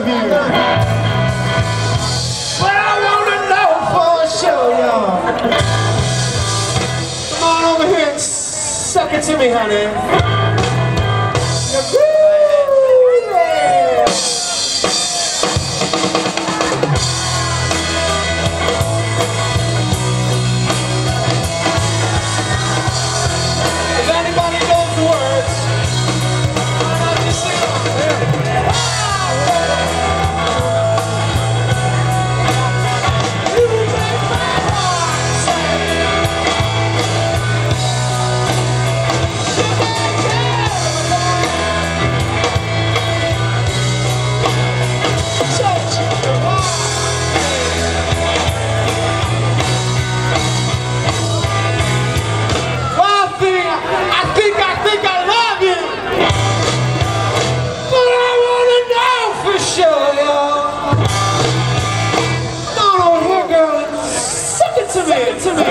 love you. But I wanna know for sure, y'all. Come on over here and suck it to me, honey. Yeah. If anybody knows the words, why not just sing along? To me.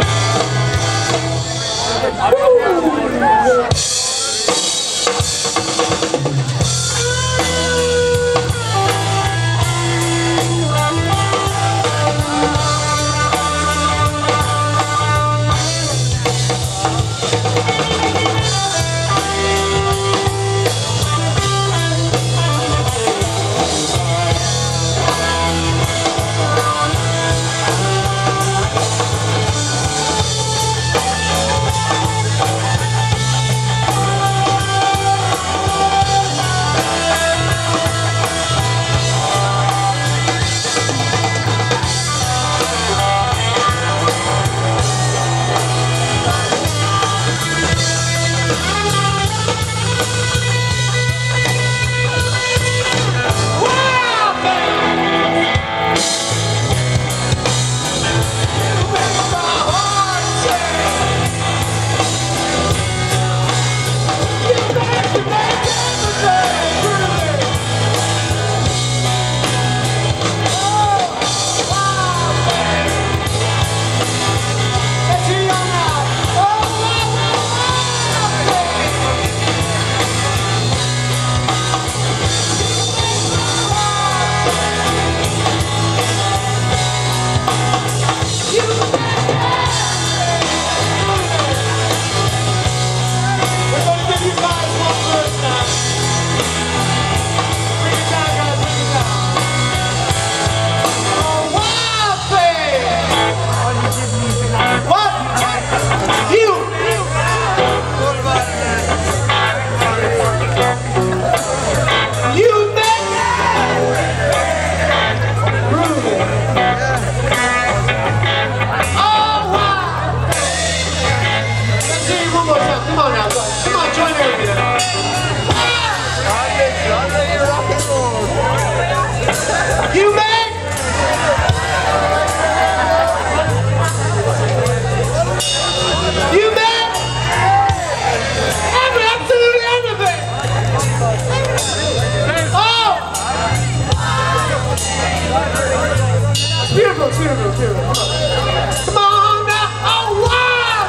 Come on now, oh wow,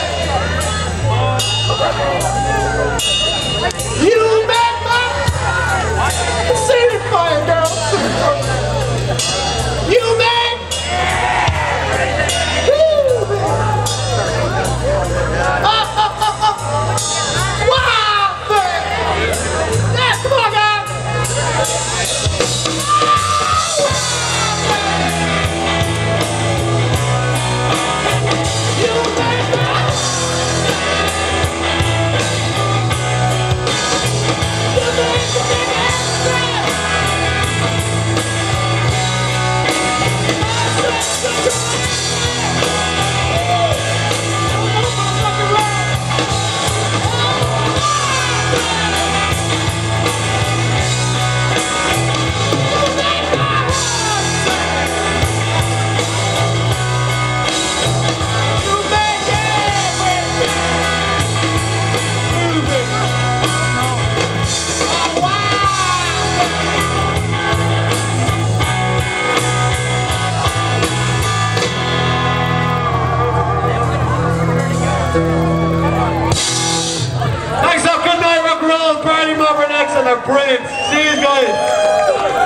baby. You make my city fire, girl. You make wow, baby. Yeah, come on, guys. Next up, good night, rock and roll, party, Mopper next, and they're brilliant. See you guys.